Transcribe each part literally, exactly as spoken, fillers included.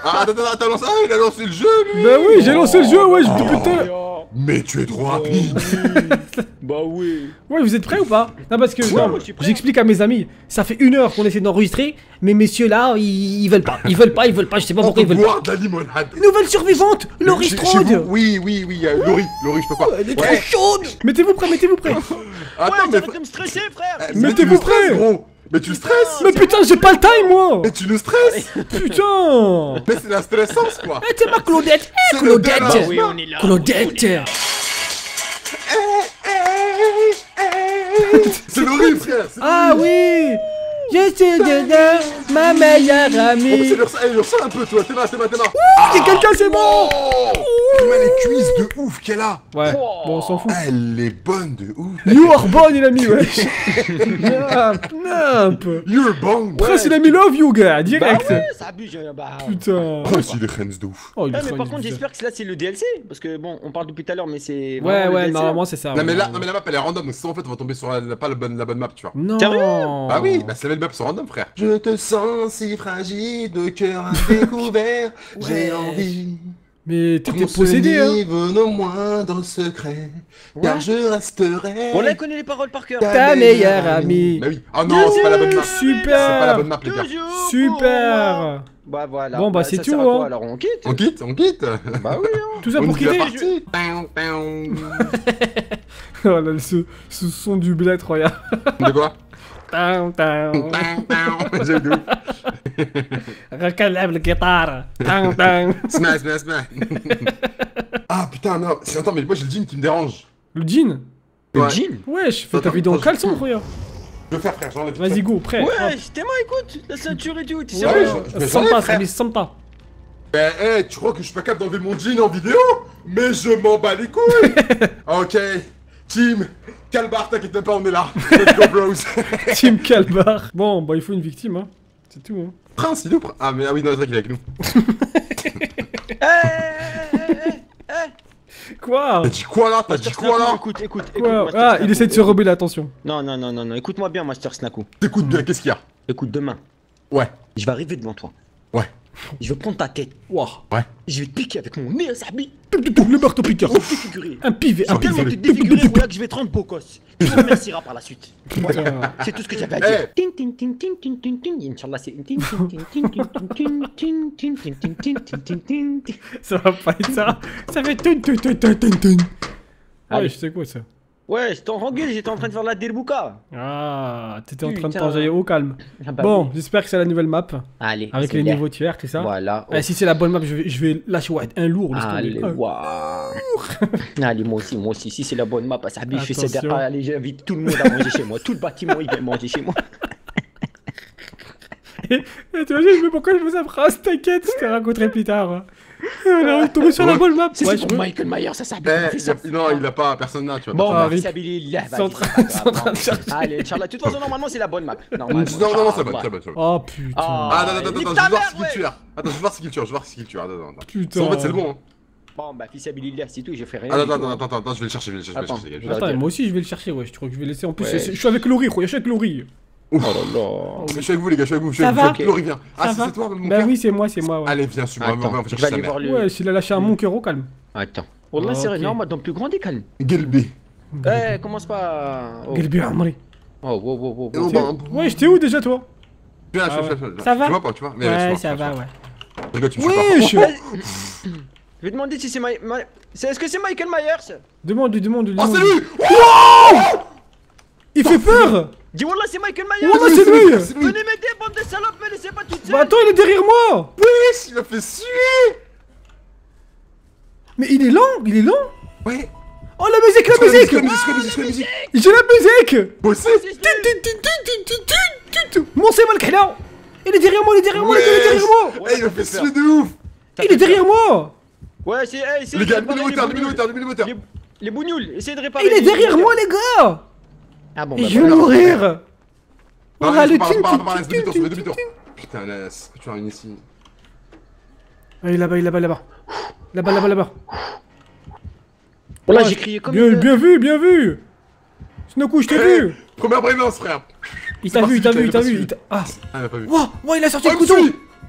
Ah, attends, attends, attends, lance... ah, il a lancé le jeu, lui. Bah oui, j'ai lancé le jeu, ouais, je depuis tout à l'heure. Mais tu es trop rapide. Bah oui. Ouais, vous êtes prêts ou pas? Non, parce que Ouais, non, moi, je suis prêt. j'explique à mes amis. Ça fait une heure qu'on essaie d'enregistrer, mais messieurs là, ils, ils veulent pas. Ils veulent pas, ils veulent pas, je sais pas On pourquoi peut ils veulent pas. boire de la limonade. Nouvelle survivante, Laurie Chez- chez vous Strode. Oui, oui, oui, euh, Laurie, Laurie, je peux pas. Elle est trop chaude. Mettez-vous prêts, mettez-vous prêts. Attends, Ouais, mais... t'arrêtes de me stresser, frère. Eh, Mais mais t'es tu vous nous stresses, prêts gros. Mais tu stresses. Mais putain, j'ai pas le time, moi. Mais tu nous stresses. Putain. Mais c'est la stressance, quoi. Eh, c'est ma Claudette. Eh, C'est le Claudette. Bernard. Oui, on est là. Claudette. C'est Laurie, frère. c'est Ah Laurie. oui. Je suis dedans, ma meilleure Oh, mais amie. c'est l'ursa, elle ursa un peu, toi. T'es là, t'es là, t'es là. C'est quelqu'un, c'est bon. Oh, tu vois les cuisses de ouf qu'elle a. Ouais, bon, on s'en fout. Elle est bonne de ouf. You are born, il a mis, wesh. Nimp, nimp. You're bonne. Prince, il a mis love you, gars, direct. Bah ouais, ça abuse. euh, Bah. Putain. Oh, c'est les reines de ouf. Oh, il Ah, est mais trop par contre, bizarre. j'espère que là c'est le D L C. Parce que bon, on parle depuis tout à l'heure, mais c'est. Ouais, vraiment le ouais, D L C, normalement, c'est ça. Non ouais. mais là, non mais la map elle est random, donc ça en fait on va tomber sur la, pas la bonne, la bonne map, tu vois. Non. Sérieux Bah oui, bah c'est la même map sur random, frère. Je te sens si fragile, de cœur à découvert, j'ai envie. Mais t'étais Qu'on se possédé, hein. livre nos moindres secrets, car je resterai. On la connaît les paroles par cœur. Ta meilleure amie. Bah oui. Oh non, c'est pas la bonne map. Super. C'est pas la bonne map, les gars. Toujours Super. pour moi. Bah voilà. Bon, bah, c'est ça tout, sert à quoi, hein. Alors on quitte. On quitte, on quitte. Bah oui, hein. Tout ça On pour dit la quitter. partie. Paon, paon. Oh là, ce, ce son du bled, regarde. De quoi? Tan, tan. Paon, paon. J'ai de ouf. Recalève la guitare. Tan, tan. Smash, smash, smash. Ah putain, non. C'est- Attends, mais moi j'ai le jean qui me dérange. Le jean. Le Ouais. jean. Wesh, fais ta Attends, vidéo en attends, caleçon, je- regarde. Je veux faire, frère, j'enlève. Vas-y, go, prêt. Ouais, Hop. t'es moi, écoute. La ceinture et tout. T'es Ouais, sérieux je- je- Sympa, frère. ça dit sympa. Eh, eh, tu crois que je suis pas capable d'enlever mon jean en vidéo? Mais je m'en bats les couilles. Ok, team, Calbar, t'inquiète même pas, on est là. Let's go, bros. Team Calbar. Bon, bah, il faut une victime, hein. C'est tout, hein. Prince, il est où? Ah, mais ah oui, non, c'est vrai qu'il est avec nous. Eh, eh, eh, eh. Quoi? T'as dit quoi là? T'as dit Master quoi Snaku, là? Écoute, écoute, écoute. Quoi? Master Ah, Snaku. il essaie de se rebeller, attention. Non, non, non, non, non. Écoute-moi bien, Master Snaku. T'écoutes bien, qu'est-ce qu'il y a? Écoute, demain, Ouais, je vais arriver devant toi. ouais, Je vais prendre ta tête. Ouah. ouais. Je vais te piquer avec mon nez à Sabi. Le marteau piqueur. Te défigurer. Un pivet, un Tellement pivet. te défigurer, voilà que je vais te rendre beau gosse. Tu me remercieras par la suite. Voilà, Putain. c'est tout ce que j'avais à dire. Eh. Ting, ting, ting, ting, ting, ting, ting. Inch'Allah, c'est ting, ting, ting, ting, ting, ting, ting, ting, ting, ting, ting, ting, ting, ting, ting. Ça va pas être ça. Ça va être tun tun tun tun tun tun. Ah, Allez. je sais quoi ça. Ouais, je t'en rengueule, j'étais en train de faire la derbouka. Ah, t'étais en train de Putain. t'enjailler au calme. Ah bah Bon, oui. j'espère que c'est la nouvelle map. Allez, Avec c'est les bien. niveaux tiers, tout ça. Voilà. Ah, si c'est la bonne map, je vais, je vais lâcher ouais, un lourd. laisse tomber. Allez, Ah. waouh. Allez, moi aussi, moi aussi. Si c'est la bonne map, ça je fais ça. Attention. Allez, j'invite tout le monde à manger chez moi. Tout le bâtiment, il vient manger chez moi. Et, et tu imagines, mais pourquoi je fais ça phrase? T'inquiète, je te raconterai plus tard. On est tombé sur la bonne map. C'est Ouais, pour je veux. Michael Myers, ça s'habille. Eh, il a- non, il a pas personne là, tu vois. Bon, Ah, bah, Rick. fisabilillah, Ils sont en vas-y, train- c'est pas ils sont en grave, train de hein. chercher. Allez, Inch'Allah. De toute façon, normalement, c'est la bonne map. Non, Normalement. non, non, c'est bon, Ouais. c'est bon, c'est bon. Oh putain. Ah. Ah, non, non, non, nique non, ta je veux voir mère, ce qu'il ouais. tue. Attends, je veux voir ce qu'il tue, je veux voir ce qu'il tue. Attends, attends, attends. Putain. En fait, c'est le bon. Hein. Bon, bah, fisabilillah, c'est tout, j'ai fait rien. Attends, du tout, attends, hein. attends, attends, attends, je vais le chercher, je vais le chercher, je vais le Attends. chercher, les gars. Je vais Attends, dire. moi aussi je vais le chercher, ouais. Je crois que je vais laisser. En plus, Ouais. c'est- je suis avec Laurie, je suis avec Laurie. Ouf. Oh là là. Je suis avec vous, les gars, je suis avec vous. Je suis Ça avec vous. va? je suis avec Laurie, viens. Ah, Ça c'est va c'est toi, mon Bah père? oui, c'est moi, c'est moi, ouais. Allez, viens, suis-moi, on va Attends, on va je chercher vais sa aller mère. voir le. Ouais, s'il a lâché un mon cœur au calme. Attends. Oh là, Ah, c'est ok. non, moi, dans le plus grand des calmes. Gelbi. Eh, commence pas. Oh, Gelbi Amri. oh, wow, wow, wow, Et wow. on T'es- va- Ouais, j'étais où déjà toi? Je suis là, Ah je suis là, ouais. je suis là. Ça va? Tu vois pas, tu vois? Mais Ouais, laisse-moi, ça va, laisse-moi. ouais. Les gars, tu me suis pas. Wesh! Je vais demander si c'est Ma... Ma- c'est- Est-ce que c'est Michael Myers? Demande-lui, demande-lui. Oh, c'est demande-lui. lui! Il fait peur! Dis Wallah, c'est Michael Myers! Wallah, c'est lui! C'est lui! Venez m'aider, bande de salopes, me laissez pas toute seule! Bah attends, il est derrière moi! Wesh, il a fait suer! Mais il est lent, il est lent! Ouais! Oh la musique, la musique! C'est la musique, c'est la musique, c'est la musique! J'ai la musique! Bossé! C'est lui. Tun, tun, tun, tun, tun, tun, tun, tun. Mon c'est mal là! Il est derrière moi, il est derrière moi, il est derrière moi! Eh, il a fait suer de ouf! Ça Il fait est derrière moi! Ouais, c'est. Hey, c'est Les gars, mets le moteur, mets le moteur, mets le moteur! Les, les bougnoules, essayez de réparer. Il est les derrière bougnoules. moi, les gars! Ah bon, Et bah, je vais voilà. mourir! Non, Voilà laisse, le par- tun, par- tun, par- laisse tun, demi-tour, tun, fais tun, demi-tour. tun. Putain, laisse, tu as une ici. Ah, il est là-bas, il est là-bas, là-bas. Là-bas, là-bas, là-bas. Voilà, Ah, j'ai crié comme Bien, une- bien vu, bien vu! Snoku, je t'ai Eh, vu! Première brainlance, frère! Il t'a vu, il t'a vu, il t'a vu. il t'a- Ah! Ah, il a pas vu. Wow, wow, il a sorti Oh, le il me couteau! suit!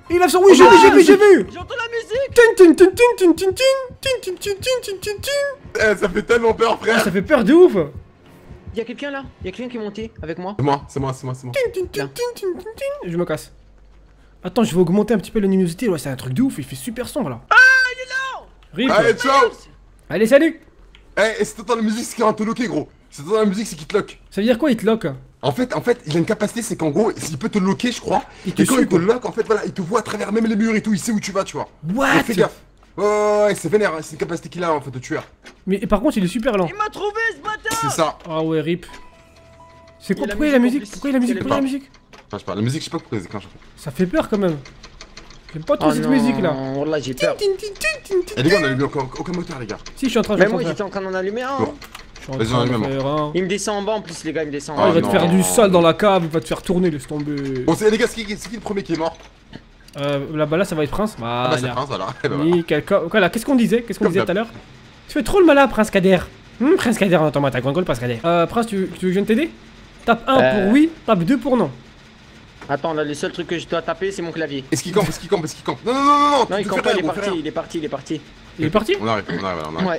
Il a son. Oui, j'ai vu, j'ai vu, j'ai vu. J'entends la musique. Tin, tin, tin, tin, tin, tin, tin, tin, tin, tin, tin, tin, tin. Eh, ça fait tellement peur, Ah, frère. ça fait peur de ouf. Y'a quelqu'un là? Y'a quelqu'un qui est monté avec moi? C'est moi, c'est moi, c'est moi, c'est moi. Tin, tin, tin, tin, tin, tin, tin. Je me casse. Attends, je vais augmenter un petit peu la luminosité. Ouais, c'est un truc de ouf. Il fait super sombre là. Ah, il est là! Rip. Allez, ciao. Allez, salut. Eh, et si t'entends la musique, c'est qu'il va te loquer, gros. Si t'entends la musique, c'est qu'il te lock. Ça veut dire quoi, il te lock? En fait, en fait, il a une capacité, c'est qu'en gros, il peut te loquer, je crois. Il te et quand suit, il te quoi. lock, en fait, voilà, il te voit à travers même les murs et tout, il sait où tu vas, tu vois. What? Donc, fais gaffe. Ouais, ouais, ouais, c'est vénère, hein, c'est une capacité qu'il a, en fait, de tueur. Mais et par contre, il est super lent. Il m'a trouvé ce bâtard! C'est ça. Ah ouais, rip. C'est quoi? Il y a la Pourquoi il y a la musique musique? en Pourquoi il y a la plus. musique? Pourquoi il y a la musique? Enfin, je sais pas, la musique, je sais pas pourquoi elle déclenche, en fait. Ça fait peur quand même. J'aime pas trop Oh cette non, musique là. Wallah, j'ai peur. Eh, les gars, on a allumé encore aucun moteur, les gars. Si, je suis en train de Mais faire moi ça. j'étais en train d'en allumer un. Bon. hein. Je suis en Vas-y, train de on allume, faire un. Il me descend en bas en plus, les gars, il me descend en Ah, bas. il va te non. faire du sale dans la cave, il va te faire tourner, laisse tomber. Bon, c'est les gars, c'est qui, c'est qui le premier qui est mort? Euh, là-bas, là, ça va être Prince. Ah, bah, c'est Voilà. Prince, voilà. Eh ben, voilà. Nickel. Co- Quoi là? Qu'est-ce qu'on disait? Qu'est-ce qu'on Comme disait d'hab. tout à l'heure? Tu fais trop le malin, Prince Kader. Hum, Prince Kader, attends, moi, t'as grand gueule, Prince Kader. Euh, Prince, tu, tu veux que je vienne t'aider? Tape un Euh. pour oui, tape deux pour non. Attends, là, le seul truc que je dois taper, c'est mon clavier. Est-ce qu'il campe? Est-ce qu'il campe? Est-ce qu'il campe? Non, non, non, non, Non, tu il te campe fais pas, rien, il est gros, fais parti, rien. il est parti, il est parti. Il est parti? On arrive, on arrive, on arrive. Ouais.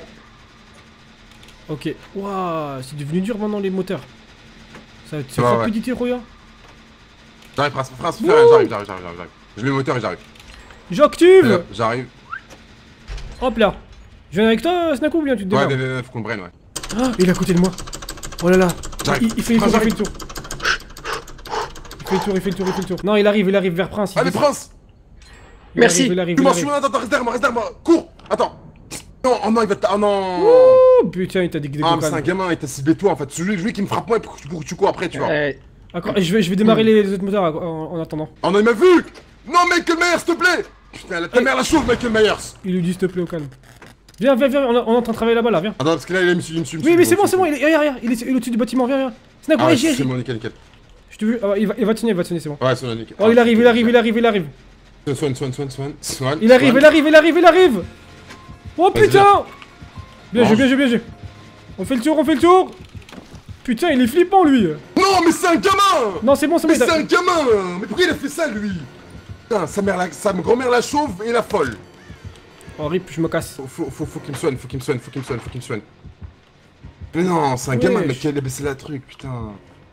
Ok. Waouh, c'est devenu dur maintenant les moteurs. Ça va être Ouais, ouais. rapidité, regarde. J'arrive, Prince, Prince, fais rien, j'arrive, j'arrive, j'arrive, j'arrive. Je mets le moteur et j'arrive. J'active! Allez, hop, J'arrive. Hop là. Je viens avec toi, Snaku, ou bien tu te Ouais, démerdes? ouais, ouais, ouais, faut qu'on le prenne, ouais. Ah, il est à côté de moi. Oh là là. J'arrive. Il, il fait le tour, Prince, il fait le tour. Il fait le tour, il fait le tour, il fait le tour. Non, il arrive, il arrive vers Prince. il Allez, descend. Prince! Il Merci. arrive, il arrive, Tu il m'en arrive. suis, attends, attends, reste derrière moi, reste derrière moi. Cours! Attends! Non, oh non, il va te. Oh non! Oh putain, il t'a dit que des Ah, mais c'est un cocanes. gamin, il t'a ciblé toi en fait. Celui, celui qui me frappe moi pour que tu, pour que tu cours après, tu vois. Euh, D'accord, je vais, je vais démarrer les, les autres moteurs en, en- en attendant. Oh non, il m'a vu! Non, Michael Myers, s'il te plaît! Putain, la- ta mère la chauve, Michael Myers! Il lui dit s'il te plaît au calme. Viens, viens, viens, on, est- on est en train de travailler là-bas là, viens. Attends, parce que là, il me suit, il me suit. il me Oui, suit, mais il c'est me bon, suit, c'est bon, il il me est, regarde, regarde, il est, il est au-dessus du bâtiment, viens, viens. Snaku, suit. Ah, allez, c'est j'y bon, nickel, nickel. Je te veux, ah, il va, il va tenir, il va tenir, c'est bon. Ouais, c'est bon, nickel. Oh, il arrive, il arrive, il arrive, il arrive. Soigne, soigne, soigne, soigne, soigne. Il arrive, il arrive, il arrive, il arrive. Oh Vas-y, putain! Bien joué, Mange. bien joué, bien joué. On fait le tour, on fait le tour. Putain, il est flippant lui. Non, mais c'est un gamin! Non, c'est bon, c'est bon. Mais il a- c'est un gamin! Mais pourquoi il a fait ça, lui? Putain, sa mère, la, sa grand-mère la chauve et la folle. Oh rip, je me casse. Faut, faut, faut, faut qu'il me soigne, faut qu'il me soigne, faut qu'il me soigne, faut qu'il me soigne. Mais non, c'est un Wesh. gamin, mec, il a baissé la truc, putain.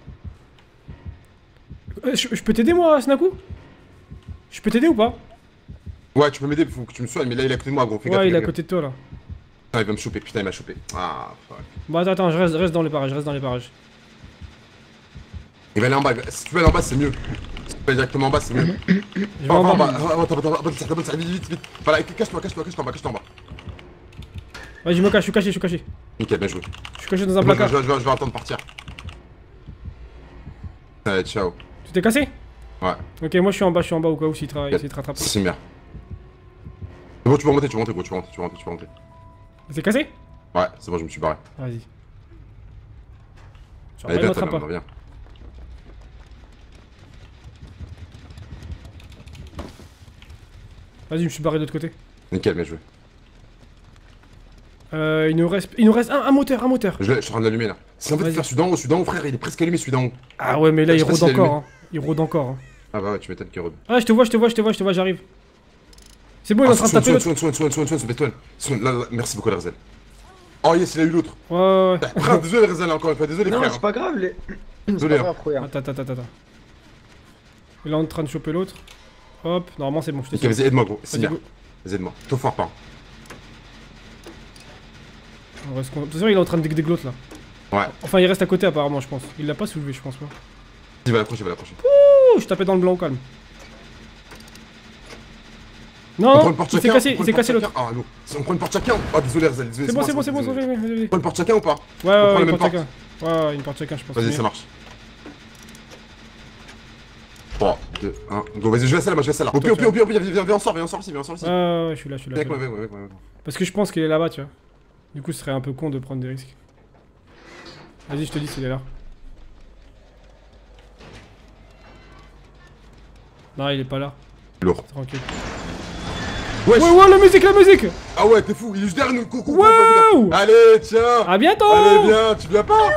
Euh, je, je peux t'aider moi, Snaku? Je peux t'aider ou pas? Ouais, tu peux m'aider, faut que tu me soignes, mais là, il est à côté de moi, gros. Fais gaffe, Ouais, il est à fais côté de toi là. gaffe. Putain, il va me choper, putain, il m'a chopé. Ah, fuck. Bon, attends, attends, je reste, reste dans les parages, je reste dans les parages. Il va aller en bas, si tu veux aller en bas, c'est mieux. Si tu peux aller directement en bas, c'est mieux. Je vais Enfin, en en bas. bas, attends, attends, attends, attends, attends, attends, vite, vite, vite. Voilà, cache-toi, cache-toi, cache-toi en bas, cache-toi en bas. Vas-y, je me cache, je suis caché, je suis caché. Nickel, bien joué. Je suis caché dans un Moi, je, placard. je, je, je vais attendre de partir. Allez, ciao. Tu t'es cassé? Ouais, Ok, moi je suis en bas, je suis en bas au cas où s'il tra- s'il te rattrape. c'est bien. C'est bon, tu peux remonter, tu peux remonter, gros, tu peux remonter, tu peux remonter, tu peux remonter. T'es cassé? Ouais, c'est bon, je me suis barré. Vas-y. Genre, Allez, il viens, m'attrape toi, pas. viens. Vas-y, je me suis barré de l'autre côté. Nickel, bien joué. Euh, il nous reste, il nous reste un, un moteur, un moteur. Je, l'ai- je suis en train de l'allumer là. C'est en fait de Vas-y. faire celui d'en haut, celui d'en haut, frère, il est presque allumé, celui d'en haut. Ah ouais, mais là Je il sais pas rôde s'il est encore. allumé. Hein. Il rôde encore. Hein. Ah bah ouais, tu m'étonnes qu'il rôde. Ah, je te vois, je te vois, je te vois, je te vois, j'arrive. C'est bon, il est Ah, en train de soigne, taper l'autre. soigne, soigne, soigne, soigne, soigne, soigne, soigne, soigne, là, là, merci beaucoup, Larzel. Oh yes, il a eu l'autre. Ouais, ouais, ouais. Frère, désolé, Larzel, encore une fois, désolé, Non, frère. c'est pas grave, les. C'est Désolé, pas hein. grave, frère. Attends, attends, attends, attends. Il est en train de choper l'autre. Hop, normalement c'est bon, je te Ok, suis. vas-y, aide-moi, gros. C'est Vas-y, bien. go. Vas-y, aide-moi. T'en fort pas. On reste con- De toute façon, il est en train de dégler l'autre là. Ouais. Enfin, il reste à côté apparemment, je pense. Il l'a pas soulevé, je pense pas. Il va l'approcher, il va l'approcher. Ouh, je tapais dans le blanc au calme. On prend Non, une porte il s'est chacun. cassé, on il prend s'est une cassé porte l'autre. chacun. Ah non, on prend une porte chacun. Oh désolé, Larzel, désolé. C'est bon, moi, c'est bon, c'est bon, désolé. c'est bon, vas-y, vas-y. On prend une porte chacun ou pas? Ouais, On ouais, prend ouais, la une même porte porte. chacun. Ouais, ouais, une porte chacun, je pense. Vas-y, Mais- ça marche. trois, deux, un, go, vas-y, je vais à celle-là, moi je vais à celle-là. Au pire, au pire, au pire, au pire, viens, viens, viens, on sort, viens, on sort ici, viens, on sort ici. Ouais, ouais, ouais, je suis là, je suis là. Viens je suis avec là. moi, viens, viens, viens, viens. Parce que je pense qu'il est là-bas, tu vois. Du coup, ce serait un peu con de prendre des risques. Vas-y, je te dis s'il est là. Non, il est pas là. Lourd. Tranquille. Wesh. Ouais, ouais, la musique, la musique! Ah ouais, t'es fou, il est juste derrière nous. Coucou, Wow. allez, tiens. À bientôt! Allez, viens, tu viens pas?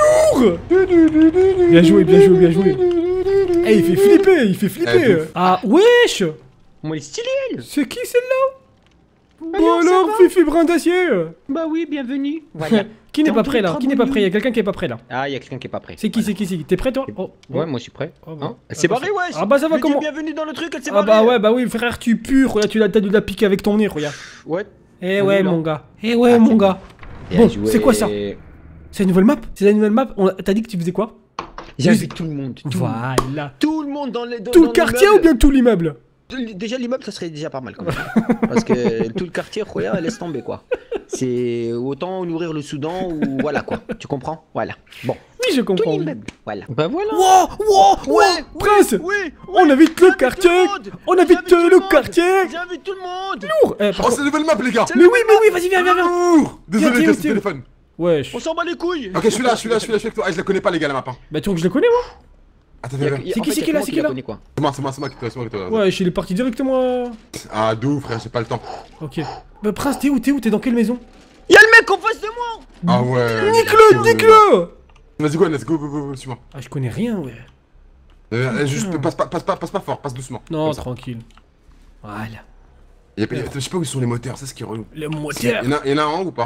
Bien joué, bien joué, bien joué. Eh, il fait flipper, il fait flipper! Eh, de ouf. Ah, wesh! Moi, il est stylé, elle. C'est qui celle-là? Bah Bon non, ça alors, va. Fifi Brin d'Acier. Bah oui, bienvenue. Voilà. Qui n'est T'es pas en prêt là? train de Qui n'est pas bonne prêt? Il y a nuit. quelqu'un qui est pas prêt là. Ah, il y a quelqu'un qui est pas prêt. C'est qui? C'est qui? C'est qui? T'es prêt toi? Oh, Ouais, oh. moi, je suis prêt. Oh, bah. Hein Ah, c'est bah, barré, ouais. Ah bah ça va, Je lui dis comment? bienvenue dans le truc, elle s'est Ah barrée. bah ouais, bah oui, frère, tu pues, regarde, tu l'as t'as dû la piquer avec ton nez, regarde. Ouais. Eh On ouais, est là. mon gars. Eh ouais, Ah, mon c'est gars. Bien Bon, joué. c'est quoi ça? C'est la nouvelle map? C'est la nouvelle map? On- T'as dit que tu faisais quoi? J'invite tout le monde. Tout, Voilà. tout le monde dans les. Dans, Tout dans le quartier ou l'immeuble. bien tout l'immeuble? Déjà l'immeuble ça serait déjà pas mal comme ça. Parce que tout le quartier regarde laisse tomber quoi. C'est autant nourrir le Soudan ou voilà quoi. Tu comprends? Voilà. Bon. Oui, je Tout comprends. l'immeuble. Voilà. Bah voilà. Wow, wow, wow, Ouais, Prince, Oui. on invite le J'invite quartier. tout le monde. On invite J'invite tout le le monde. quartier. J'invite tout le monde. Lourd. Eh, par Oh, contre- c'est une nouvelle map, les gars. Mais oui, mais oui, vas-y, viens, viens, viens. Lourd. Désolé, Tiens, les tiens, gars, c'est tiens. le téléphone. Wesh. On s'en bat les couilles. Ok, je suis là, je suis là, je suis là, je suis avec toi. Ah, je la connais pas, les gars, la map. Hein. Bah, tu vois que je le connais, moi? Attends, Il y a- viens, il y a- C'est en qui, fait, c'est il y a qui, que là, moi c'est qui qui, la là connais, quoi. c'est moi, c'est moi, c'est moi qui te c'est moi qui te Ouais, il est parti directement. Ah, de ouf, frère, j'ai pas le temps. Ok. Bah, Prince, t'es où? T'es où? T'es dans quelle maison? Il y a le mec en face de moi. Ah ouais. Nique-le, nique-le. Vas-y, go, let's go, go, go, go, suis-moi. Ah, je connais rien, ouais. Euh, Juste, passe pas, passe pas, passe pas fort, passe doucement. Non, Comme ça. tranquille. Voilà. Y a pas- y a- Je sais pas où sont les moteurs, c'est ce qui est relou. Le Il moteur. y en a, il y en a un ou pas?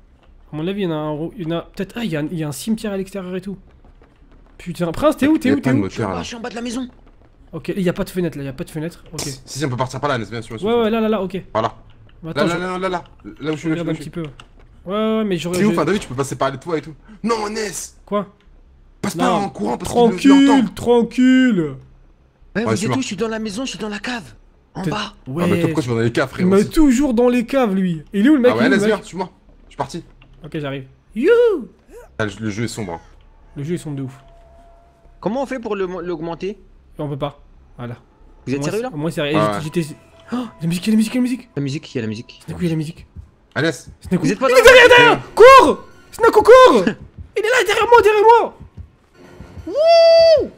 À mon avis, il y en a un. rou- Il y en a peut-être. Ah, il y, a un- il y a un cimetière à l'extérieur et tout. Putain, Prince, t'es où? T'es Y a où? pas T'es de où? moteur Ah, là. je suis en bas de la maison. Ok, il y a pas de fenêtre là, il y a pas de fenêtre. Ok. Si, si, on peut partir par là, Nes, bien sûr. Ouais, ouais, là, là, là, ok. Voilà. Attends, Là, je là, là, là, là, là où je suis, là où regarde je un suis. petit peu. Ouais, ouais, mais j'aurais. C'est ouf, j'ai- hein, David, tu peux passer par les toits et tout. Non, Ness, Quoi? passe pas Non. en courant parce qu'il le- il Tranquille, l'entend. tranquille. Ouais, Ouais, vous suis êtes mort. où? Je suis dans la maison, je suis dans la cave. En T'es- bas. Ouais. Ah bah toi, pourquoi tu vas dans les caves, il frérot? m'a aussi toujours dans les caves, lui. Il est où le mec? Ah Il est ouais, où, le Ness, mec viens, suis-moi. Je suis parti. Ok, j'arrive. Youhou. Ah, le le jeu est sombre. hein. Le jeu, ils sont de ouf. Comment on fait pour le- l'augmenter? Et on peut pas. Voilà. Vous êtes Moi, sérieux là? Moi, sérieux. Ouais. J'étais. Oh, la musique, il y a la musique, il y a la musique. La musique, il y a la musique. Snaku, il y a la musique. Ah, Ness. Snaku. Vous êtes pas Il dans est la derrière, derrière. Cours. Snaku, cours. Il est là, derrière moi, derrière moi. Wouh.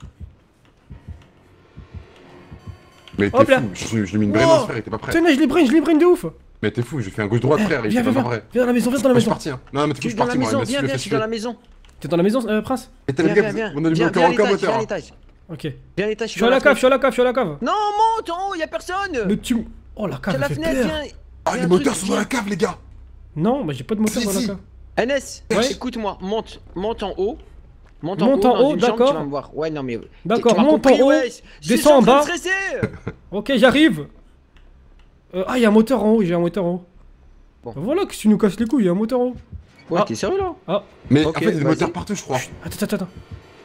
Mais Hop t'es là. fou, je je lui ai mis une brain, Oh. frère, il était pas prêt. Tiens, là, je les brain, je les brain de ouf. Mais t'es fou, j'ai fait un gauche-droite, frère, il Viens, était viens, pas viens. prêt. Viens dans la maison, viens dans la Moi, je suis maison. parti, hein. Non, mais t'es fou, Tu je es suis dans la parti, moi. maison, Ness, viens, le viens, fais je suis dans tuer. la maison. T'es dans la maison, euh, Prince? Et t'as Viens, le viens, viens. gars, on a Viens, aucun viens à aucun l'étage, viens moteur. à hein. l'étage. Ok. Viens à l'étage, Je suis à la cave, je suis à la cave, je suis à la cave. Non, monte en haut, y'a personne. Mais tu. Oh, la cave, T'as la elle fait fenêtre, peur. viens. Ah, Viens, les un moteurs truc, sont dans la viens. cave, les gars. Non, bah j'ai pas de moteur Si, dans la si. cave. N S, Ouais. écoute-moi, monte, monte en haut. Monte, Monte en en haut, dans haut, une chambre, d'accord. tu vas me voir. Ouais, non mais. D'accord, tu m'as monte en compris, haut, ouais. Je suis descends en train de bas. stresser. Ok, j'arrive. Euh, ah, il y a un moteur en haut, j'ai un moteur en haut. Bon. Bah voilà que tu nous casses les couilles, il y a un moteur en haut. Ouais, Ah. t'es sérieux là? Ah, Mais en Ok, fait, il y a des vas-y. moteurs partout, je crois. attends, attends, attends.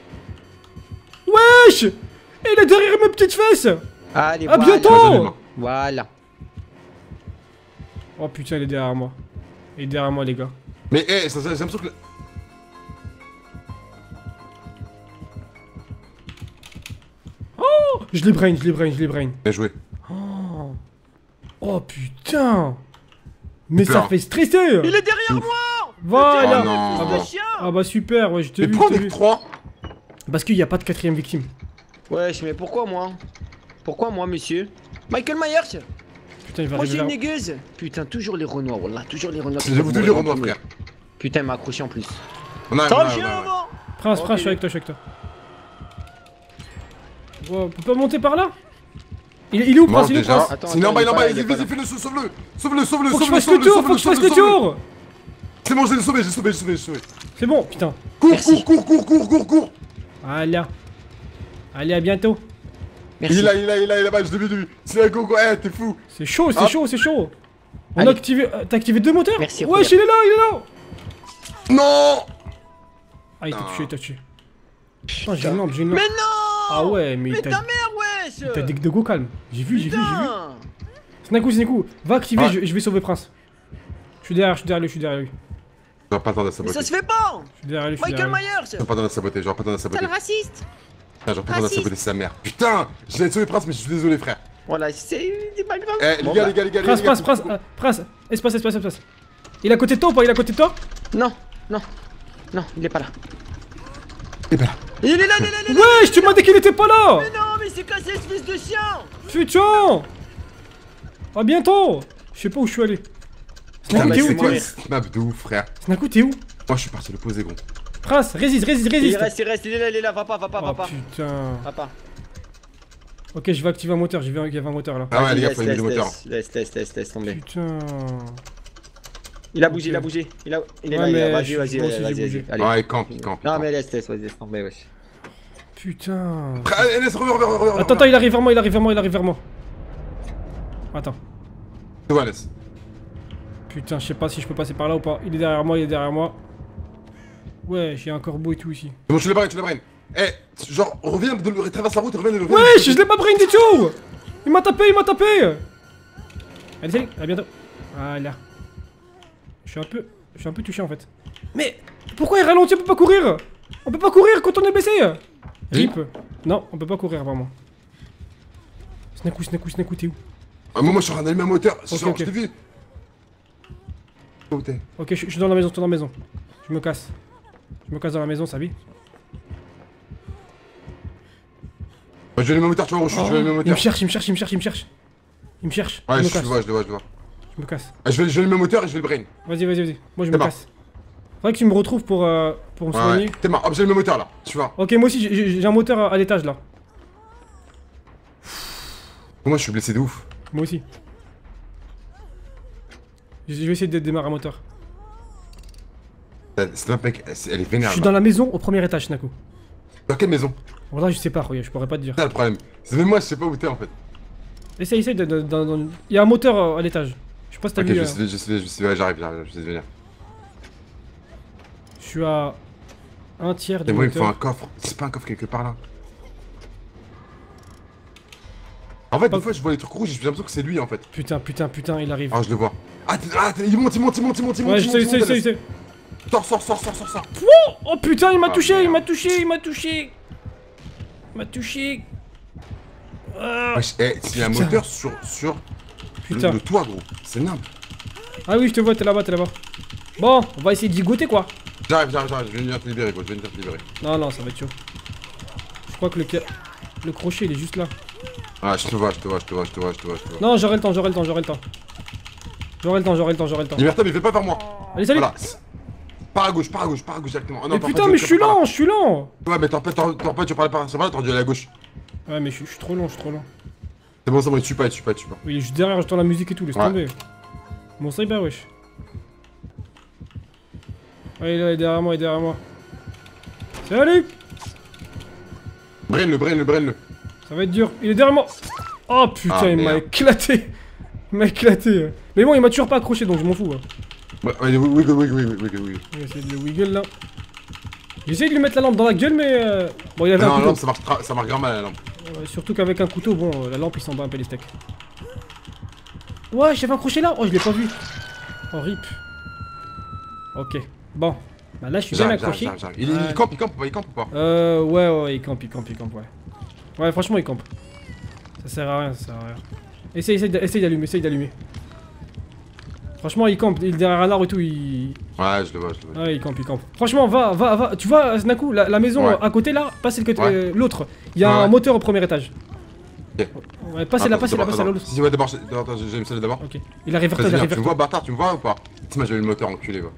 Wesh. Il est derrière mes petites fesses. Allez, À voilà. bientôt. Moi, j'allume, hein. Voilà. Oh putain, il est derrière moi. Il est derrière moi, les gars. Mais, eh, ça- ça- j'ai l'impression que. le- Je les brain, je les brain, je les brain. Bien joué. Oh, oh putain. Mais Super. ça fait stresser. Il est derrière moi. Voilà. Oh non. Ah Fils de bah, chien. ah bah super, ouais, je te Mais vu, pourquoi je t'ai avec vu. trois? Parce qu'il n'y a pas de quatrième victime. Wesh, mais pourquoi moi? Pourquoi moi, monsieur? Michael Myers. Putain, il va Moi, j'ai arriver une vers... négueuse. Putain, toujours les renois, wallah, toujours les renois. J'avoue tous les renois, frère. Putain, il m'a accroché en plus. On a, on T'as a, le on chien a, ouais. avant. Prince, Ok. Prince, je suis avec toi, je suis avec toi. Wow, on peut pas monter par là? Il, il est où, Mort Prince? Il est où, déjà. Prince? Attends, C'est en bas, il est en attends, bas, il est vas-y, pas vas-y, là. fais-le, sauve-le. Sauve-le, sauve-le, Faut que je sauve-le, fasse le sauve-le, tour, faut sauve-le, que je fasse sauve-le, le sauve-le. tour. C'est bon, j'ai sauvé, j'ai sauvé, j'ai sauvé, j'ai sauvé. C'est bon, putain. Cours, Merci. cours, cours, cours, cours, cours, cours. Voilà. Allez, à bientôt. Il Merci. est là, il est là, il est là, il est là-bas, je l'ai vu, lui. C'est un gogo, eh, t'es fou. C'est chaud, c'est Hop. chaud, c'est chaud. On a Allez. activé... euh, T'as activé deux moteurs? Merci, Wesh, il est là, il est là. Non. Ah, il t'a Non. touché, il t'a touché. Putain, j'ai une lampe, j'ai une lampe. Mais non. Ah ouais, mais Mais t'as... ta mère, wesh. T'as des de go calme. J'ai vu, j'ai vu, j'ai vu. Putain. Snaku, Snaku, va activer, Ouais. je, je vais sauver Prince. Je suis derrière, je suis derrière lui, je suis derrière lui. J'aurais pas tendance à Mais saboter. ça se fait pas. Je suis derrière lui, je suis Michael derrière lui. Myers. J'aurais pas tendance à saboter, j'aurais pas tendance à saboter. raciste. Putain, J'aurais pas tendance à Raciste. saboter sa mère. Putain, j'ai sauvé Prince, mais je suis désolé, frère. Voilà, c'est c'est pas grave. Eh, les Bon, gars, bah. les gars, les gars, les Prince, gars. Prince, Prince, euh, Prince, espace, espace, espace. Il est à côté de toi ou pas? Il est à côté de toi? Non, non, non, il est pas là. Eh ben là. Il est là, il est là, il est là. Wesh, tu m'as dit qu'il était pas là. Mais non, mais c'est cassé ce fils de chien. Putain. À bientôt. Je sais pas où je suis allé. Putain, Snaku, mais t'es où? c'est T'es quoi où? cette map de ouf, frère? Snaku, t'es où? Moi, je suis parti l'opposé, gros. Prince, résiste, résiste, Il résiste. reste, il reste, il est là, il est là, va pas, va pas, va Oh pas. putain. Va pas. Ok, je vais activer un moteur, j'ai vu qu'il y avait un moteur là. Ah ouais, les gars, laisse, faut allumer laisse, le moteur. laisse, laisse, laisse, laisse, laisse tomber. Putain. Il a bougé, Ok. il a bougé. Il, a... il est Ouais, là, il est là. mais Vas-y, je- vas-y, moi aussi, vas-y, j'ai vas-y. bougé. Allez. Ouais, il campe, il campe. il Non, campe. mais laisse, laisse, vas-y, laisse tomber, wesh. Putain. Allez, laisse, reviens, reviens, reviens. Attends, attends, il arrive vers moi, il arrive vers moi, il arrive vers moi. Attends. Tu vois, laisse. Putain, je sais pas si je peux passer par là ou pas. Il est derrière moi, il est derrière moi. Ouais, j'ai un corbeau et tout ici. C'est bon, tu le brain, tu le brain. Eh, genre, reviens, de, de, traverse la route, reviens de le. Ouais, je l'ai pas brain du tout. Il m'a tapé, il m'a tapé. Allez, salut, à bientôt. Voilà. Je suis un peu... Je suis un peu touché en fait. Mais pourquoi il ralentit? On peut pas courir. On peut pas courir quand on est blessé. Rip. Non, on peut pas courir vraiment. Snaku, Snaku, Snaku, t'es où? Ah, moi, moi, je suis en train d'allumer un moteur. Ok, Genre, ok. je t'ai vu. Où t'es? Ok, je, je suis dans la maison, je suis dans la maison. Je me casse. Je me casse dans la maison, ça vit. Ouais, je vais allumer le moteur, tu vois, je, je vais allumer le Il me moteur. cherche, il me cherche, il me cherche, il me cherche. Il me cherche. Ouais, je je, me je casse. le vois, je le vois, je le vois. Je me casse. Ah, je vais, je vais allumer le moteur et je vais le brain. Vas-y, vas-y, vas-y. Moi je me C'est bon. casse. Faudrait que tu me retrouves pour, euh, pour me Ouais, soigner. ouais. T'es mort. Hop, j'ai le moteur là, tu vois. Ok, moi aussi j'ai- j'ai j'ai un moteur à, à l'étage là. Moi, je suis blessé de ouf. Moi aussi. Je je vais essayer de démarrer un moteur. C'est un mec, elle elle est Je vénère. suis là. dans la maison au premier étage, Snaku. Dans quelle maison? Voilà, je sais pas, regarde, je pourrais pas te dire. C'est ça le problème. C'est même moi, je sais pas où t'es en fait. Essaye, essaye de. de- de- de- Il y a un moteur euh, à l'étage. Je sais pas si t'as Ok, vu. je euh, sais, je sais, je sais, ouais, j'arrive, j'arrive, je sais de venir. Je suis à un tiers du Et moi, il me faut un moteur. coffre. C'est pas un coffre quelque part là. En fait, Pas- des fois, je vois les trucs rouges et j'ai l'impression que c'est lui en fait. Putain, putain, putain, il arrive. Ah, je le vois. Ah, t'es- ah t'es- il monte, il monte, il monte, il monte, il monte. Ouais, il je monte, sais, il je sais, monte, je sais, je allez. sais. Sors, sors, sors, sors, sors, sors. Oh putain, il m'a Ah, touché, il merde. m'a touché, il m'a touché. Il m'a touché. Ah, Wesh, eh, il y a un Putain. moteur sur, sur le, Putain. le toit, gros. C'est nimble. Ah oui, je te vois, t'es là-bas, t'es là-bas. Bon, on va essayer d'y goûter quoi. J'arrive, j'arrive, j'arrive. Je vais venir te libérer, gros. Je vais venir te libérer. Non, non, ça va être chaud. Je crois que le, ca- le crochet il est juste là. Ah, je te vois, je te vois, je te vois, je te vois, je te vois, je te vois. Non, j'aurai le temps, j'aurai le temps, j'aurai le temps. J'aurai le temps, j'aurai le temps, j'aurai le temps. Liberté, mais fais pas vers moi. Allez, salut. Voilà. Par à gauche, par à gauche, par à gauche directement. Oh, non, Mais t'en putain, fais, mais tu je suis vas par là. lent, je suis lent. Ouais, mais t'en pas, t'en t'en pas, tu parlais par là, t'aurais dû aller à gauche. Ouais, mais je suis- je suis trop lent, je suis trop lent. C'est bon, c'est bon, il tue pas, il tue pas, il tue pas. Oui, il est juste derrière, j'entends la musique et tout, laisse Ouais. tomber. Mon cyber, wesh. Ouais, il est là, il est derrière moi, il est derrière moi. Salut. Brain le, brain le, brain le. Ça va être dur, il est derrière moi. Oh putain, Ah, il m'a merde. éclaté. Il m'a éclaté. Mais bon, il m'a toujours pas accroché, donc je m'en fous. hein. Ouais, ouais, wiggle, wiggle, wiggle, wiggle, wiggle. On va essayer de le wiggle là. J'ai essayé de lui mettre la lampe dans la gueule, mais. euh, Bon, il avait Non, un la couteau. lampe, ça marche, tra- ça marche grand mal la lampe. Ouais, surtout qu'avec un couteau, bon, euh, la lampe il s'en bat un peu les steaks. Ouais, j'avais un crochet là. Oh, je l'ai pas vu. Oh, rip. Ok. Bon. Bah là, je suis bien J'arrive, accroché. j'arrive, j'arrive. Il, il Ouais. campe, il campe ou pas, il campe ou pas? Euh, ouais, ouais, il campe, il campe, il campe, ouais. Ouais, franchement, il campe. Ça sert à rien, ça sert à rien. Essaye, essaye, d'a- essaye d'allumer, essaye d'allumer. Franchement, il campe, il est derrière un arbre et tout, il. Ouais, je le vois, je le vois. Ouais, il campe, il campe. Franchement, va, va, va. Tu vois, Snaku, la, la maison Ouais. à côté là, passez le côté, Ouais. euh, l'autre. Il y a Ouais, un ouais. moteur au premier étage. Ok. Ouais, passez là, Attends, passez là, d'abord, passez là, attends. l'autre. Si, si, ouais, d'abord, j'ai- d'abord, attends, j'ai une seule d'abord. Ok. Il arrive vers toi, Vas-y, il viens, arrive tu vers me toi. vois, bâtard, tu me vois ou pas? Dis-moi, j'ai eu le moteur enculé, va.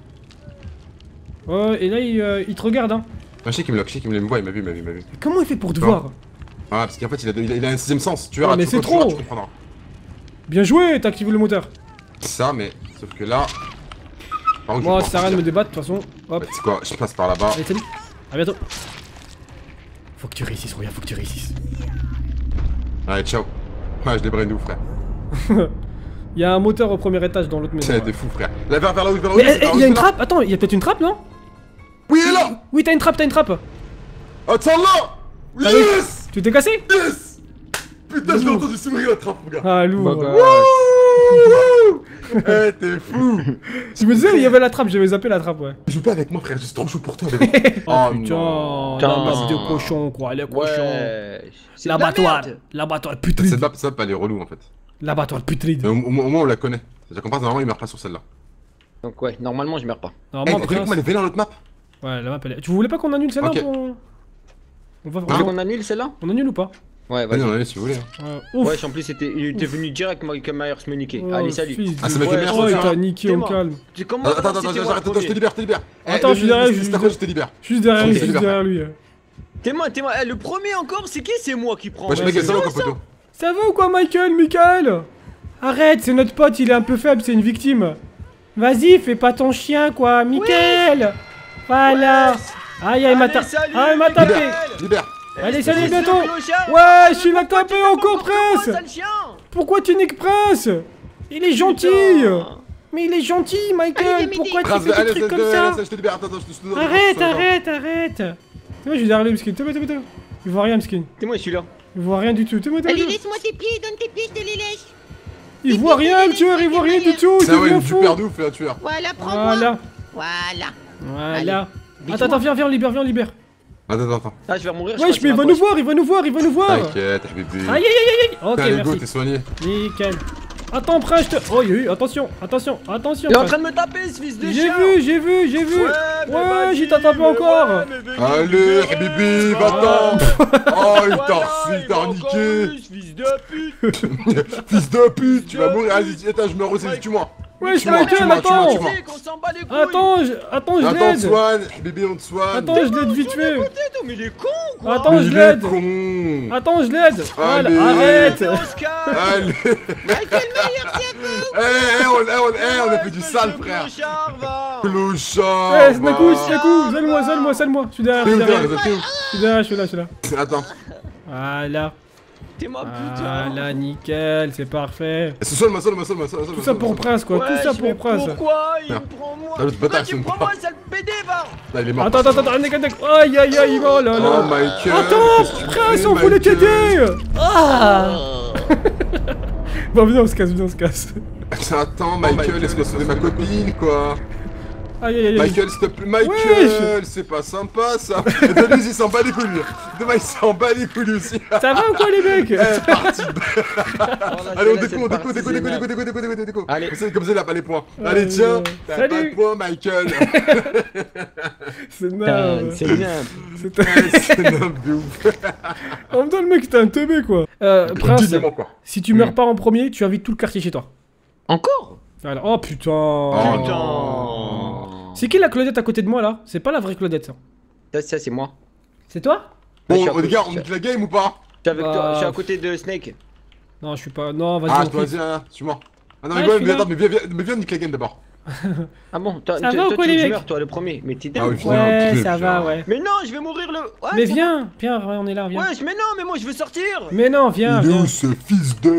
Ouais, et là, il, euh, il te regarde, hein. Ah, je sais qu'il me lock, je sais qu'il me voit, il m'a vu, il m'a vu, il m'a vu. Comment il fait pour te Non. voir? Ouais, parce qu'en fait, il a, il a, il a un sixième sens. Tu verras, Ouais, mais tu c'est vois, tu verras, trop. tu comprendras. Bien joué, t'as activé le moteur. C'est ça, mais sauf que là. Par contre, Moi, je ça vais sert à rien de me pouvoir débattre, de toute façon. Hop. partir. C'est quoi? Je passe par là-bas. Allez, salut. À bientôt. Faut que tu réussisses, regarde, faut que tu réussisses. Allez, ciao. Ouais, je l'ai brain de ouf, frère. Il y a un moteur au premier étage dans l'autre maison. Tiens, t'es fou, frère. Là, vers, vers là où, vers là où, Mais c'est eh, vers il là y a où, une c'est là. trappe. Attends, il y a peut-être une trappe, non? Oui, il est là. Oui, t'as une trappe, t'as une trappe. Attends là. T'as vu Yes. Tu t'es cassé? Yes. Putain, je l'ai entendu sourire la trappe, mon gars. Ah, lourd. Bah, bah. Wouh. Eh, t'es fou. Je me disais, il y avait la trappe, j'avais zappé la trappe, ouais. Joue pas avec moi, frère, je suis trop chaud pour toi. Avec... Oh, Oh, putain, non. la Putain. masse de cochon, quoi, les cochons. Ouais. C'est de la L'abattoir, merde. l'abattoir Cette putride. map, ça, elle est relou en fait. L'abattoir putride. Mais au, au, au moins, on la connaît. C'est-à-dire qu'on passe normalement, il meurt pas sur celle-là. Donc ouais, normalement je meurs pas. Eh, Normalement, regarde Prince- moi, elle est vénère l'autre map. Ouais, la map, elle est. Tu voulais pas qu'on annule celle-là Ok. pour. On va Tu veux on... qu'on annule celle-là? on annule ou pas? Ouais, Vas-y, vas-y. on en est si vous voulez. hein. Ouais, ouf. Ouais, en plus c'était, il était venu direct Michael Myers me niquer. Oh, Allez, salut. fils Ah, de- c'est Michael Ouais, Myers, Oh, il ça, t'a hein. niqué T'es au mort. calme. Tu comment Attends, attends, attends, c'était moi j'arrête, le attends, je te premier. libère, je te libère. Eh, Attends, le- je suis le- derrière, le- je le- suis le- je te libère. Juste derrière Je lui, te juste libère. derrière lui. T'es moi, t'es moi. Eh, le premier encore, c'est qui? C'est moi qui prends. Moi, je Ouais, mets quel c'est solo ça, comme poteau. Ça va ou quoi, Michael, Michael? Arrête, c'est notre pote, il est un peu faible, c'est une victime. Vas-y, fais pas ton chien, quoi, Michael. Voilà. Aïe, aïe, il m'a tapé. Ah, il m'a tapé. Libère, libère. Allez, salut, bientôt. Ouais, je l'ai tapé encore, Prince. Pourquoi tu niques Prince? Il est gentil. Mais il est gentil, Michael. Pourquoi tu fais des trucs comme ça? Je te libère, attends, je te... Arrête, arrête, arrête. C'est moi, je vais derrière lui, Miskin. T'es moi, t'es moi, il voit rien, Miskin. C'est moi, je suis là. Il voit rien du tout. T'es moi, t'es moi. Allez, laisse-moi tes pieds, donne tes pieds, je te les laisse. Il voit rien, le tueur, il voit rien du tout. C'est vrai, il du père d'ouf, là, tueur. Voilà, prends-moi. Voilà. Voilà. Voilà. Attends, attends, viens, viens, on libère, viens, on libère. Attends, attends, attends. Ah, je vais mourir. Wesh, mais il va nous voir, il va nous voir, il va nous voir. T'inquiète, bébé. Aïe, aïe, aïe, aïe. Ok, Allez, go, merci. t'es soigné. Nickel. Attends, Prince, je te... Oh, il y a eu, attention, attention, attention. Il est en Prince. train de me taper, ce fils de J'ai chien. vu, j'ai vu, j'ai vu. Ouais, mais Ouais, vas-y, j'ai tapé mais encore. ouais, mais venez Allez, libérer. Habibi, Ah. va-t'en. Oh, il t'a Voilà, reçu, il il t'a m'a encore niqué. eu, ce fils de pute. Fils de pute, tu vas de mourir. pute. Vas-y, attends, je me ressaisis, tue-moi. Wesh, Tue-moi, Michael, tue-moi, attends. tue-moi, tue-moi. qu'on s'en bat les couilles. Attends, je... attends, je Attends, on te l'aide. soigne. Habibi, on te soigne. Attends, je l'aide vite fait. Putain, mais il est con, quoi. Attends, Mais je il est l'aide. con. Attends, je l'aide. Voilà, Allez. arrête. Mais Oscar. Allez. Michael Myers, c'est à vous. Eh, eh, on, eh, on, eh, on a fait du sale, Ce frère. clochard, va. Clochard. Eh, Snakou, va. Snakou, zèle-moi, zèle-moi, zèle-moi. Je suis derrière, je T'es suis où, derrière. t'es où, Je suis derrière, je suis là, je suis là. t'es où Attends. Voilà. T'es ma putain. Voilà, nickel, c'est parfait. C'est soigne-moi, soigne-moi, soigne-moi, soigne-moi. Tout ça pour Prince, quoi. Tout ça Wesh, pour mais Prince. pourquoi il Tiens. me prend moi? Ah, le Pourquoi bâtard, tu me c'est prends moi. moi, sale pédé, va? Là, il est mort. Attends, attends, attends, attends, attends. Aïe, aïe, aïe, oh là Oh, là. Michael. Attends, qu'est-ce que tu Prince, fais, on voulait Michael t'aider. Ah. Bon, viens, on se casse, viens, on se casse. Attends, Michael, laisse-moi sauver ma copine, quoi. Aïe, aïe, aïe. Michael, s'il te plaît, Wesh. Michael, c'est pas sympa, ça. Denis, il s'en bat les couilles, lui. Demain, il s'en bat les couilles, lui aussi. Ça va ou quoi, les mecs? Eh, parti. Allez, on Allez, déco, on déco, déco, déco, déco, déco, déco, déco, déco. Allez. Comme ça, comme ça, il a pas les points. Euh, Allez, tiens, t'as salut. pas de points, Michael. C'est naze. C'est bien. C'est un- Eh, c'est nimp de ouf. En même temps, le mec, t'es un teubé, quoi. Euh, Prince, Dixièmement, quoi. si tu meurs pas en premier, tu invites tout le quartier chez toi. Encore? Voilà. Oh putain. Oh, Putain. C'est qui la Claudette à côté de moi, là? C'est pas la vraie Claudette, ça. Ça, ça c'est moi. C'est toi? je suis Bon, à côté- les gars, on nique la game ou pas? Je suis avec Bah, toi, je suis à côté de Snake. Non, je suis pas... Non, vas-y, Ah, on toi, quitte. vas-y, hein, suis-moi. Ah non, Ouais, mais je ouais, suis mais là. attends, mais viens, viens, mais viens, nique la game d'abord. Ah bon, toi, Ça toi, va ou toi, quoi, tu les tu mecs meurs toi le premier, mais t'es Ah oui, dingue. Ouais, Putain, ça putain. va, ouais. Mais non, je vais mourir le. Ouais, Mais ça viens, viens, ouais, on est là, va. viens. Ouais, mais non, mais moi je veux sortir. Mais non, viens, Il est viens. où ce fils de...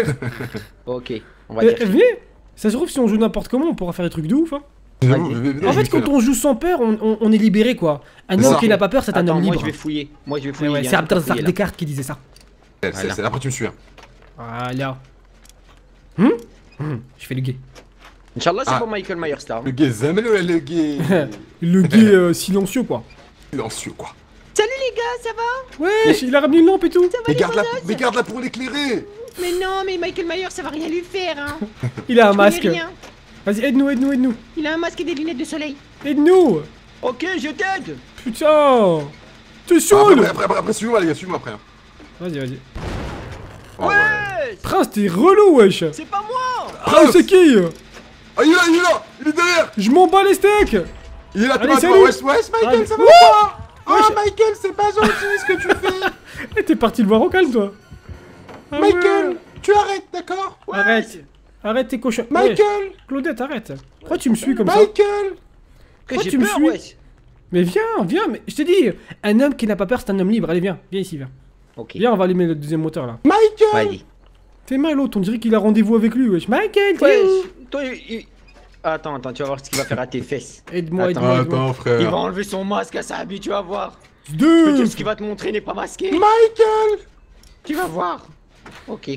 Ok, on va Eh, dire. venez. Ça se trouve, si on joue n'importe comment, on pourra faire des trucs de ouf, hein. J'avoue, mais- mais- En fait, mais- quand on joue sans peur, on, on- on est libéré, quoi. Un C'est homme ça. qui n'a pas peur, c'est un Attends, homme moi libre. je vais fouiller. Moi je vais Ouais, fouiller. ouais, il y a c'est un truc à Abdelzak fouiller, là. Descartes qui disait ça. C'est- c'est- c'est- Après, tu me suis. hein. Voilà. Hum Hum, Je fais le gay. Inch'Allah, c'est Ah. pas Michael Myers là. Le gay, Zamel ou le gay Le gay euh, silencieux, quoi. Silencieux, quoi. Salut les gars, ça va? Wesh, il a ramené une lampe et tout. Mais garde-la mais garde-la pour l'éclairer. Mais non, mais Michael Myers, ça va rien lui faire, hein. Il a un Je connais masque. rien. Vas-y, aide-nous, aide-nous, aide-nous. Il a un masque et des lunettes de soleil. Aide-nous. Ok, je t'aide. Putain. Tu Ah, saoules. Après, après, après, après, suis-moi, les gars, suis-moi après. hein. Vas-y, vas-y. Oh, ouais. Ouais. Prince, t'es relou, wesh. C'est pas moi. Ah, c'est qui? Ah, il est là, il est là. Il est derrière. Je m'en bats les steaks. Il est là, Allez, toi, salut. toi. Wesh, wesh, Michael, Allez. ça va Wouh. ou pas? Oh, Wesh. Michael, c'est pas gentil ce que tu fais. Eh, t'es parti le voir au calme, toi. Ah ouais. Michael, tu arrêtes, d'accord? Arrête. Arrête tes cochons. Michael, Ouais, Claudette, arrête. Pourquoi tu me suis comme ça? Michael. Pourquoi J'ai tu me peur, suis? wesh. Mais viens, viens, mais je t'ai dit, un homme qui n'a pas peur, c'est un homme libre. Allez, viens, viens ici, viens. Ok. Viens, on va allumer le deuxième moteur là. Michael. Vas-y. T'es mal, l'autre, on dirait qu'il a rendez-vous avec lui, wesh. Michael, t'es Wesh. où? Toi, il- il- Attends, attends, tu vas voir ce qu'il va faire à tes fesses. Aide-moi, Attends. aide-moi, aide-moi. Attends, Il va frère. enlever son masque à sa habit, tu vas voir. Deux. Peut-être ce qu'il va te montrer n'est pas masqué. Michael. Tu vas voir. Ok.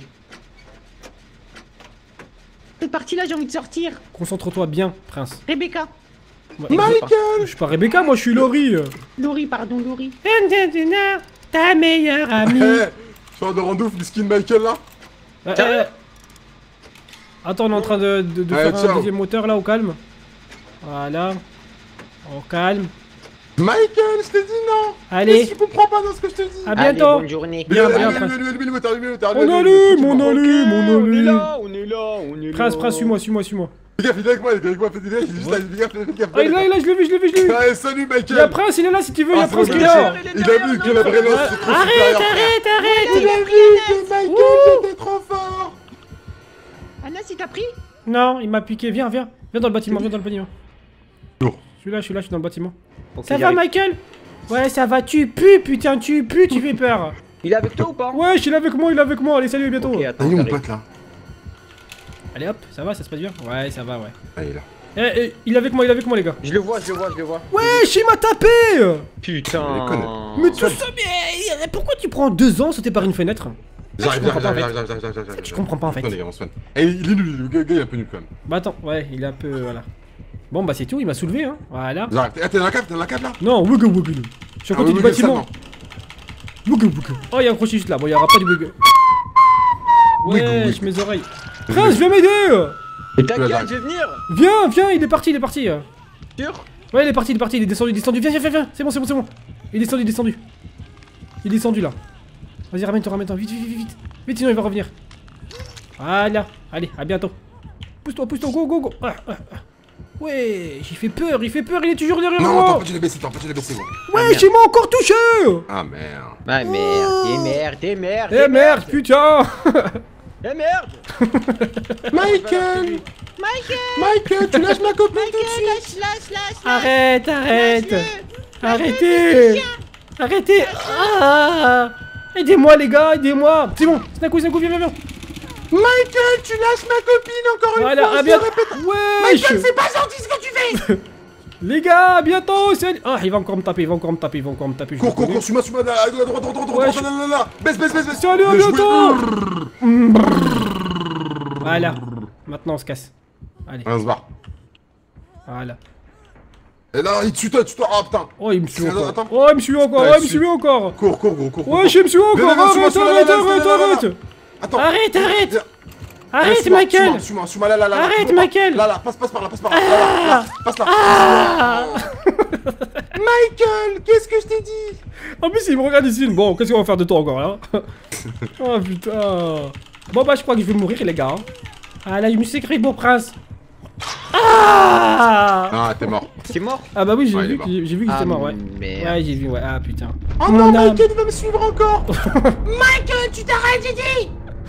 Cette partie-là, j'ai envie de sortir. Concentre-toi bien, Prince. Rebecca. Ouais, Michael. Je suis pas Rebecca, moi je suis Laurie. Laurie, pardon, Laurie. Ta meilleure amie. Eh, tu de randouf, le skin Michael là? Euh, euh, Attends, on est en train de, de, de Ouais, faire un ciao. deuxième moteur là, au calme. Voilà. Au calme. Michael, je t'ai dit non. Allez. Tu comprends pas dans ce que je te dis. À Allez, bientôt. bonne journée. Bien, Mais, bien, mais, Prince. mais, mais, mais, mais, t'es arrivé, t'es On arrivé, allume, on tranquillement. allume, on On est allume. là, on est là, on est là. Prince, Prince, suis-moi, suis-moi, suis-moi. Fais gaffe, il est avec moi, il est avec moi, fais gaffe, il est juste là, fais gaffe, fais gaffe. Ah, il est là, il est là, je l'ai vu, je l'ai vu, je l'ai vu. Allez, salut Michael. Il y a Prince, il est là si tu veux, il y a Ah, Prince c'est qui est bon, là. il est Il a derrière, vu que non, la non, Brennan non. c'est trop Arrête, supérieur, frère. arrête, arrête. Il a vu que Michael était trop fort. Anas, il t'a pris? Non, il m'a piqué, viens, viens. Viens dans le bâtiment, viens dans le bâtiment. Lourd. Je suis là, je suis là, je suis dans le bâtiment. Ok, Ça va, j'arrive. Michael? Ouais, ça va, tu pues, putain, tu pues, tu fais peur. Il est avec toi ou pas? Ouais, il est avec moi, il est avec moi, allez, salut, à bientôt. Ok, attends, Allez, mon j'arrive. pote là. Allez hop, ça va, ça se passe bien? Ouais, ça va, ouais. Allez là. Eh, eh, il est avec moi, il est avec moi, les gars. Je le vois, je le vois, je le vois. Ouais, il m'a tapé. Putain. Mais tout ça, mais pourquoi tu prends deux ans sauter par une fenêtre? J'arrive, comprends j'arrive, pas, j'arrive, j'arrive, j'arrive, j'arrive, j'arrive. Je comprends pas en fait. On se soigne, les gars, on se soigne. Eh, il est nul, le gars, il est un peu nul quand même. Bah attends, ouais, il est un peu, voilà. Bon bah c'est tout, il m'a soulevé, hein. Voilà. J'arrive. Eh, t'es dans la cave, t'es dans la cave là? Non, wugga wugga. Je suis à Ah, côté oui, du oui, bâtiment. ça, Wugga wugga. Oh, il y a un crochet juste là, bon, il y aura pas du wugga. Wugga, Ouais, wugga. je mes oreilles. Prince, viens m'aider. Et t'inquiète, je vais venir. Viens, viens, il est parti, il est parti. Sûr? Ouais, il est parti, il est parti, il est descendu, il est descendu. Viens, viens, viens, viens. C'est bon, c'est bon, c'est bon. Il est descendu, il est descendu. Il est descendu là. Vas-y, ramène-toi, ramène-toi. Vite, vite, vite, vite. Vite, sinon il va revenir. Voilà. Allez, à bientôt. Pousse-toi, pousse-toi, go, go, go. Ah, ah, ah. Ouais, il fait peur, il fait peur, il est toujours derrière Non, moi. attends, pas tu l'as baissé, attends, pas tu l'as baissé, gros. Ouais, il m'a encore touché. Ah merde. Ah merde, et merde, et merde. Eh merde, putain. Eh merde. Michael. Michael! Michael, tu lâches ma copine tout de Michael, suite. lâche, lâche, lâche, lâche! Arrête, arrête. Lâche-le. Arrêtez. Arrêtez. Ah. Aidez-moi les gars, aidez-moi. C'est bon, c'est un coup, c'est un coup, viens, viens, viens. Michael, tu lâches ma copine encore une Voilà, fois. à je te bientôt. répète. Wesh. Michael, c'est pas gentil ce que tu fais. Les gars, à bientôt. c'est- Ah, il va encore me taper, il va encore me taper, il va encore me taper. je Cours, le cours, connais. cours, suis-moi, suis-moi, à droite, à droite, à droite, à droite, Ouais, à droite, là, là, là. Baisse, baisse, baisse, baisse. Salut, à Bien joué. bientôt. Voilà. Maintenant on se casse. Allez, On se barre. voilà. Et là, il tue toi, tue toi. Oh putain. Oh, il me suit Attends, encore. attends. Oh, il me suit encore. Ouais, Oh, il me suis. suit encore. Cours, cours, gros, cours. Ouais, cours. je me suis encore. Viens, viens, Arrête, suis-moi, arrête, suis-moi, là, là, arrête, là, là, là. arrête. Attends. Arrête, arrête. Viens. Arrête, Suis-moi, Michael. Suis-moi, suis-moi, suis-moi, là, là, là. Arrête, Suis-moi. Michael. Là, là, passe, passe par là, passe par là. Là, là, là, passe là. Ah. Michael, qu'est-ce que je t'ai dit? En plus, il me regarde ici. Bon, qu'est-ce qu'on va faire de toi encore là? Oh putain. Bon, bah, je crois que je vais mourir, les gars. Ah là, je me suis écrit, beau prince. Ah. Ah, t'es mort. C'est mort? Ah bah oui, j'ai Ouais, il vu est mort. qu'il j'ai vu qu'il était Ah, mort, ouais. merde. Ouais, j'ai vu, ouais. Ah putain. Oh Mon non, âme. Michael, il va me suivre encore. Michael, tu t'arrêtes, j'ai dit!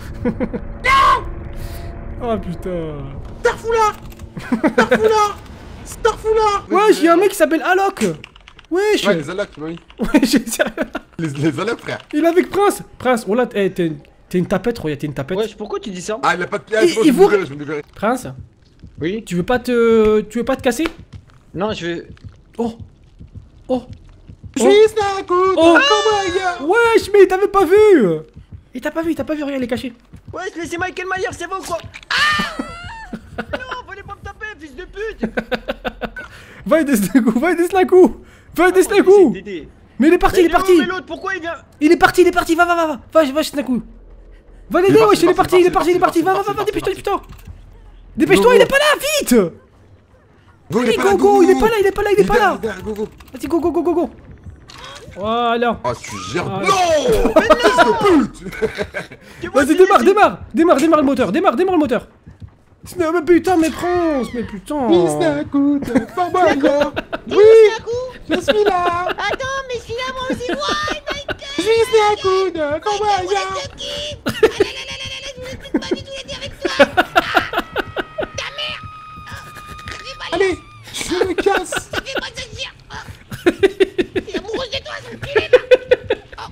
Oh putain. Starfoula. Starfoula. Starfoula. Wesh, y'a un mec qui s'appelle Alok. Wesh. Ouais, les allocs, oui. Wesh, sérieux. Les, les allocs, frère. Il est avec Prince. Prince, oh là, eh, t'es t'es une tapette, regarde, t'es une tapette. Wesh, pourquoi tu dis ça? Ah, il a pas de pièce. Il- Je il me vous- libérer, je me libérer. Prince, Oui? tu veux pas te... Tu veux pas te casser? Non, je veux... Oh. Oh. Je suis Snack, Oh. oh. Wesh, mais il t'avait pas vu. Il t'a pas vu, il t'a pas vu, regarde, il est caché. Wesh, mais c'est Michael Myers, c'est bon ou quoi? Ah. Non, fallait pas me taper, fils de pute. Va aider Snaku, va aider Snaku. Va aider J'essaie Snaku. d'aider. Mais il est parti, Mais il est parti. Mais l'autre, pourquoi il vient? Il est parti, il est parti, va, va, va, va. Va, va, Snaku. Va l'aider, Il est wesh, il est parti, parti, il est parti, il est parti. Va, va, va, va, parti, dépêche-toi, parti. dépêche-toi. Dépêche-toi, Go, il go. est pas là, vite. Go, Allez, go, go, il est pas là, il est pas là, il est pas là. derrière, go, go. Vas-y, go, go, go, go, go. Voilà. Oh, tu gères. Ah. Non. Fils de pute. Vas-y, démarre, démarre. Démarre, démarre le moteur, démarre, démarre le moteur. Sna- Mais putain, mais France, mais putain. Snack, fort bon encore. Oui! Je suis là. Attends, mais celui-là, moi aussi, ouais, Michael! Je suis Snack, fort bon Michael, encore. what the kid? Ah là là là là là là, je voulais plus pas du tout l'aider avec toi! Ah, ta mère! Ah, j'ai mal, Allez, je me casse. ça fait pas sentir! Ah, t'es amoureuse de toi, son culé, là!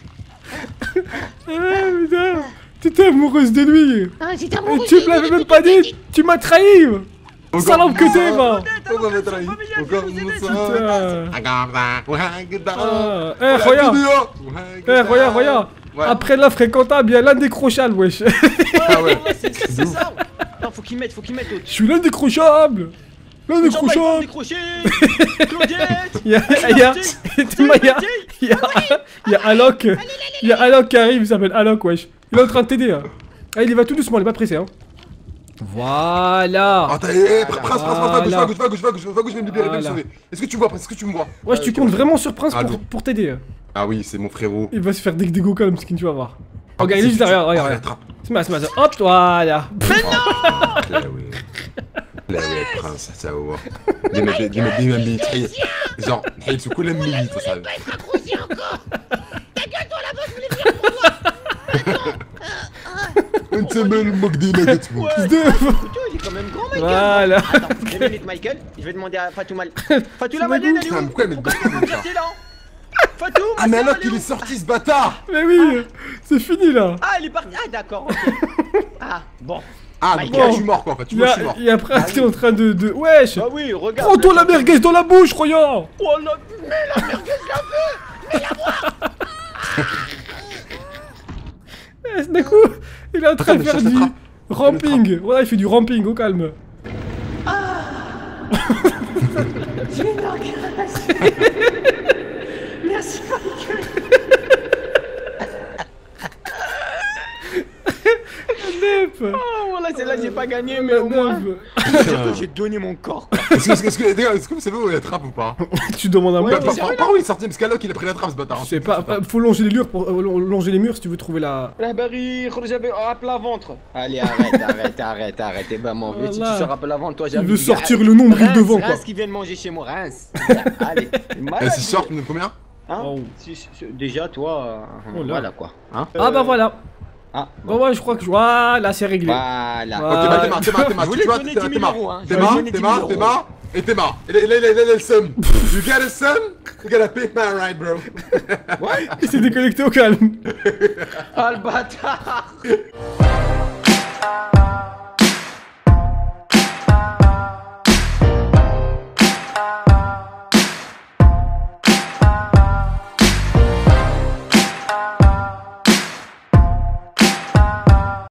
Ah, putain. T'étais amoureuse de lui. Ah, j'étais Et amoureuse tu de me lui, l'avais j'ai même tout pas fait, dit. Tu m'as trahi. Salope que t'es, va. Pourquoi m'as trahi? Pourquoi ça? Putain. Ah, Ah, eh, regarde. Eh, regarde, regarde. Ouais. Après l'offre comptable, il y a l'indécrochable, wesh. Ah ouais. Ouais, c'est c'est ça. Attends, faut qu'il mette, faut qu'il mette l'autre. Je suis l'indécrochable. L'indécrochable. Décroché. Claudette. Il y a, il y a, il y a, il y a, il y a Alok, il y a Alok qui arrive, il s'appelle Alok, wesh. Il est en train de t'aider, hein. Ah, il y va tout doucement, il est pas pressé, hein. Voilà. Attends, eh, Prince, Prince, Prince, va gauche, Voilà. va gauche, va gauche, va gauche, va gauche, je vais me libérer, je vais me Voilà. sauver. Est-ce que tu me vois, Prince? Est-ce que tu me vois? Ouais, tu comptes vraiment sur Prince Ah, pour, oui. pour t'aider. Ah oui, c'est mon frérot. Il va se faire des des go calme, skin, tu vas voir. Ah, Regarde, il est c'est- juste derrière, oh, regarde, la regarde. trappe. C'est ma, c'est ma, hop, voilà. Là, oui. Là, ouais, Prince, ça va. ديما ديما ديما ملي تحيد genre حيدتو كل ملي تصاحبي. Pas être raccourci encore. Ta gueule, toi là-bas, je voulais venir pour toi. انت مالك ديما كتموت. Putain, il est quand même grand, Michael. Voilà. Attends, deux minutes, Michael. Je vais demander à Fatou Mal. Fatou la Malène, elle est Putain, où? pourquoi elle met Pourquoi le bâton elle est là? Fatou, Ah mais alors elle est qu'il où? est sorti ce bâtard. Mais oui, c'est fini là. Ah, elle est partie. Ah, d'accord, ok. Ah, bon. Ah donc Michael. là je suis mort quoi en fait, tu Il y vois je a, suis mort. il y a Prince qui est en train de, de... Wesh. Bah oui, regarde. Prends-toi la merguez dans la bouche, regarde. Oh la... Eh, D'un coup, il est en train Attends, de mais faire cherche du la trappe. ramping. Voilà, il fait du ramping, au calme. Merci, Nep. Oh, voilà, celle-là, j'ai pas gagné, mais La au moins... Nep. J'ai donné mon corps. Est-ce que est-ce que est-ce que les gars, est-ce que vous savez où est la trappe ou pas? Tu demandes à moi. Par par- par où il est sorti? Parce qu'Alok il a pris la trappe ce bâtard. Je sais pas, euh, faut longer les murs pour euh, longer les murs si tu veux trouver la. La barrière, j'avais à plat ventre. Allez, arrête, arrête, arrête, arrête. Et ben, mon vieux, si tu Voilà. sors à plat ventre, toi, j'ai Il envie veut de dire, sortir ah, le nombril Reims, devant, quoi. Reims qui vient de manger chez moi, Reims. Allez, malade, Eh, c'est short de combien? hein. Oh. Si- si- déjà, toi, euh, Oh là. voilà quoi. Hein. Ah bah voilà. Ah, Bah ouais, je crois que je. Voilà, c'est réglé. voilà. Voilà. Ok, bah Théma, Théma, Théma, Je voulais tu vois, donner Théma, dix mille Théma, euros, hein. Je Théma, voulais donner dix Théma, mille Théma, et Théma. Et là, là, là, là, le sum. You got a sum? You gotta pay my ride, bro. Il s'est déconnecté au calme. Ah, le bâtard.